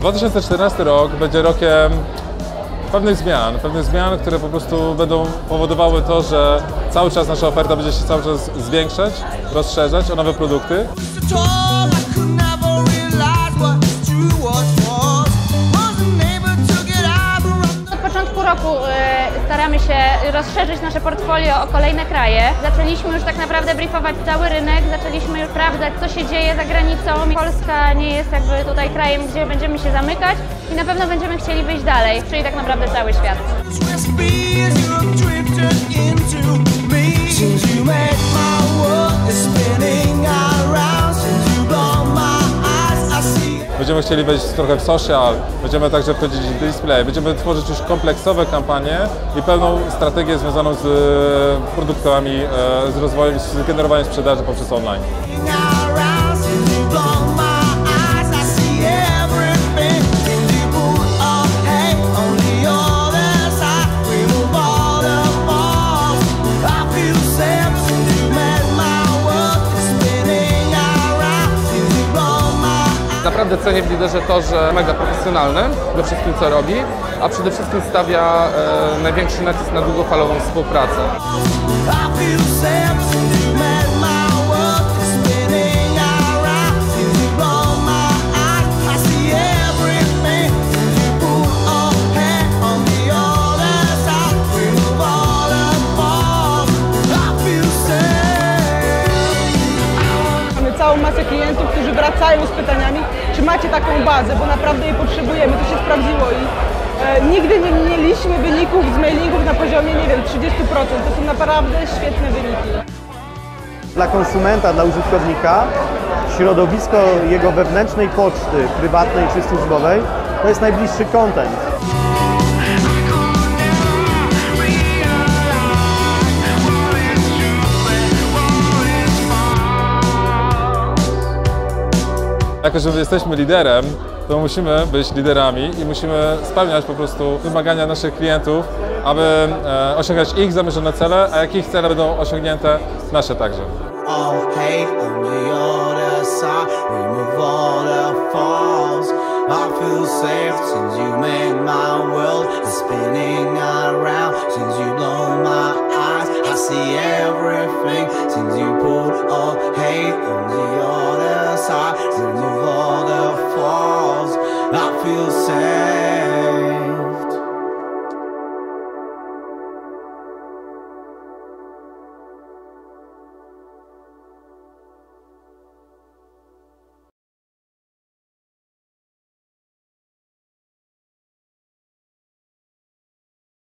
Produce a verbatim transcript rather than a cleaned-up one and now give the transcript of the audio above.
dwa tysiące czternasty rok będzie rokiem pewnych zmian, pewnych zmian, które po prostu będą powodowały to, że cały czas nasza oferta będzie się cały czas zwiększać, rozszerzać o nowe produkty. Od początku roku staramy się rozszerzyć nasze portfolio o kolejne kraje. Zaczęliśmy już tak naprawdę briefować cały rynek, zaczęliśmy już sprawdzać, co się dzieje za granicą. Polska nie jest jakby tutaj krajem, gdzie będziemy się zamykać i na pewno będziemy chcieli wyjść dalej, czyli tak naprawdę cały świat. Będziemy chcieli wejść trochę w social, będziemy także wchodzić w display, będziemy tworzyć już kompleksowe kampanie i pełną strategię związaną z produktami, z rozwojem, z generowaniem sprzedaży poprzez online. Naprawdę cenię w liderze to, że mega profesjonalny we wszystkim, co robi, a przede wszystkim stawia e, największy nacisk na długofalową współpracę. Całą masę klientów, którzy wracają z pytaniami, czy macie taką bazę, bo naprawdę jej potrzebujemy, to się sprawdziło i e, nigdy nie mieliśmy wyników z mailingów na poziomie, nie wiem, trzydzieści procent. To są naprawdę świetne wyniki. Dla konsumenta, dla użytkownika środowisko jego wewnętrznej poczty, prywatnej czy służbowej, to jest najbliższy content. Jako że jesteśmy liderem, to musimy być liderami i musimy spełniać po prostu wymagania naszych klientów, aby e, osiągać ich zamierzone cele, a jak ich cele będą osiągnięte, nasze także. I feel safe since you made my world spin.